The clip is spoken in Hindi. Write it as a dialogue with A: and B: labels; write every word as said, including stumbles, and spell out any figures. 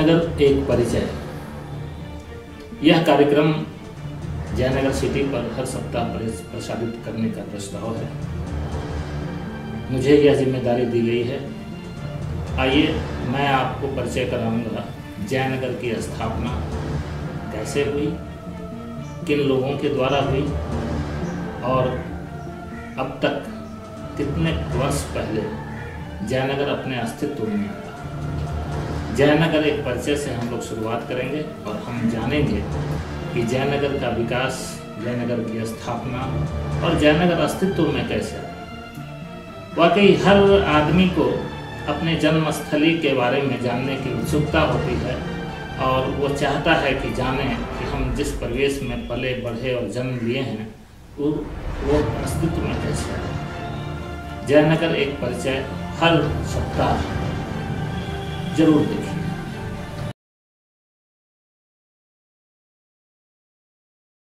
A: जयनगर एक परिचय। यह कार्यक्रम जयनगर सिटी पर हर सप्ताह प्रसारित करने का प्रस्ताव है। मुझे यह जिम्मेदारी दी गई है। आइए मैं आपको परिचय कराऊंगा जयनगर की स्थापना कैसे हुई, किन लोगों के द्वारा हुई और अब तक कितने वर्ष पहले जयनगर अपने अस्तित्व में आया। जयनगर एक परिचय से हम लोग शुरुआत करेंगे और हम जानेंगे कि जयनगर का विकास, जयनगर की स्थापना और जयनगर अस्तित्व में कैसे आया। वाकई हर आदमी को अपने जन्मस्थली के बारे में जानने की उत्सुकता होती है और वो चाहता है कि जाने कि हम जिस परिवेश में पले बढ़े और जन्म लिए हैं वो वो अस्तित्व में कैसे आया। जयनगर एक परिचय हर सप्ताह जरूर देखें।